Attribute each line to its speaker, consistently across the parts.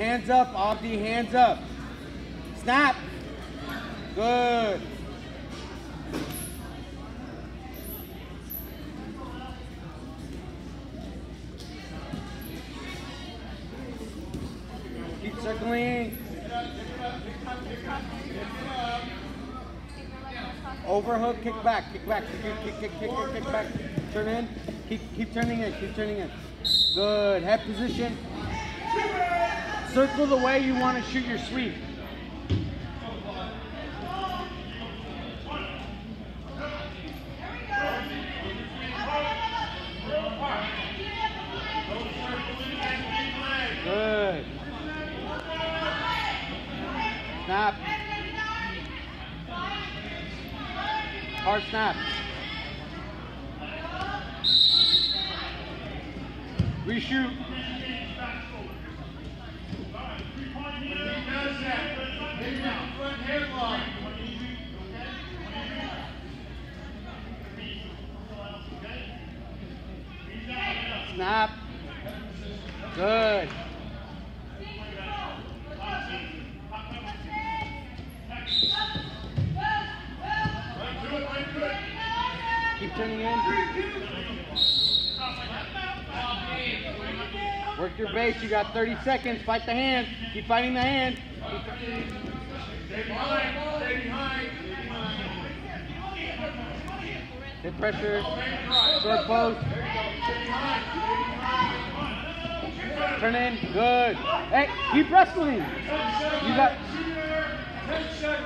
Speaker 1: Hands up, Abdi, hands up. Snap. Good. Keep circling. Overhook, kick back, kick back, kick back. Turn in. Keep turning in, keep turning in. Good. Head position. Circle the way you want to shoot your sweep. Good. Snap. Hard snap. Reshoot. Snap. Good. Keep turning in. Work your base. You got 30 seconds. Fight the hand. Keep fighting the hand.
Speaker 2: Stay behind. Stay behind.
Speaker 1: Hit pressure. Short post. Turn in. Good. Hey, keep wrestling. You got
Speaker 2: 10 seconds.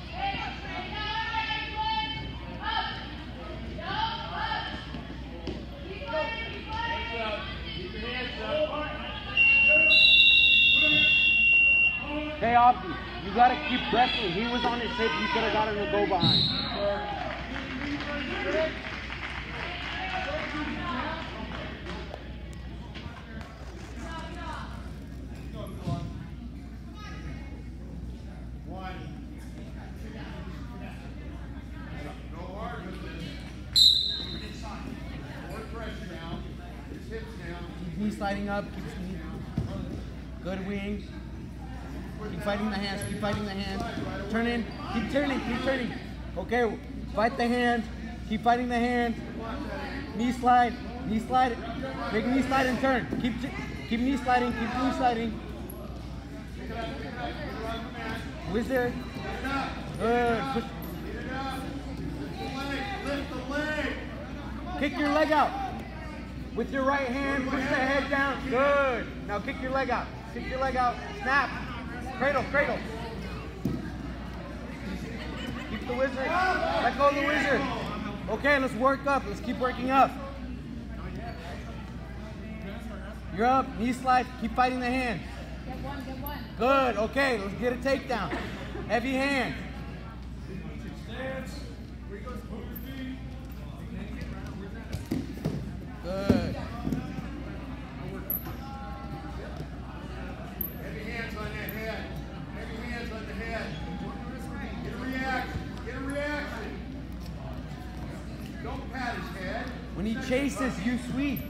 Speaker 1: Hey, Abdi, you gotta keep wrestling. He was on his hip. You could have got him to go behind. Keep knee sliding up. Keep knee. Good wing. Keep fighting the hands, keep fighting the hands. Turn in, keep turning, keep turning. Okay, fight the hands, keep fighting the hands. Knee slide, make a knee slide and turn. Keep knee sliding, keep knee sliding. Wizard. Good. Push. Kick your leg out. With your right hand, push the head down. Good. Now kick your leg out. Kick your leg out. Snap. Cradle, cradle. Keep the wizard. Let go of the wizard. Okay, let's work up. Let's keep working up. You're up. Knee slide. Keep fighting the hand.
Speaker 3: Get one, get one.
Speaker 1: Good. Okay, let's get a takedown. Heavy hand. Good.
Speaker 2: Heavy hands on that head. Heavy hands on the head. Get a reaction. Get a reaction. Don't pat his head.
Speaker 1: When he chases, you sweep.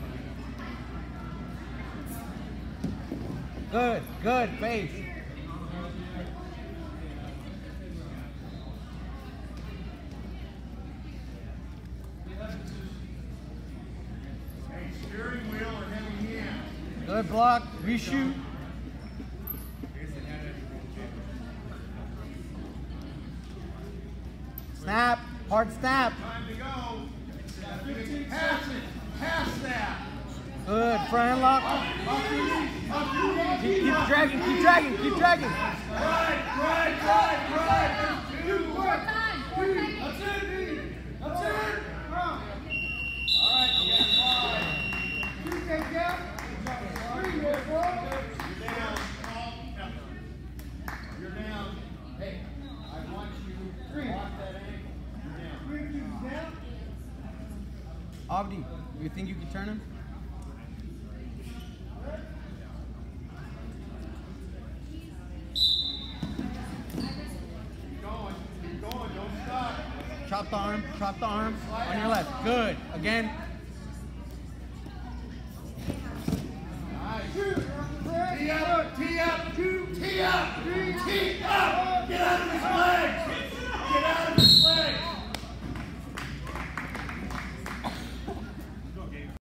Speaker 1: Good, good, face.
Speaker 2: Steering wheel or heavy hand.
Speaker 1: Good block, reshoot. Snap, hard snap.
Speaker 2: Time to go. Pass it. Pass that.
Speaker 1: Good, front lock. Keep dragging, keep dragging, keep dragging.
Speaker 2: Right. Two more times. That's it. That's it. All right, you got 5. You take that. 3 more, bro. You're down. You're down. Hey, I want you to lock that ankle. You're down.
Speaker 1: Abdi, you think you can turn him?
Speaker 2: Keep going, don't stop.
Speaker 1: Chop the arm on your left. Good. Again.
Speaker 2: Nice. Tee up. Knee up.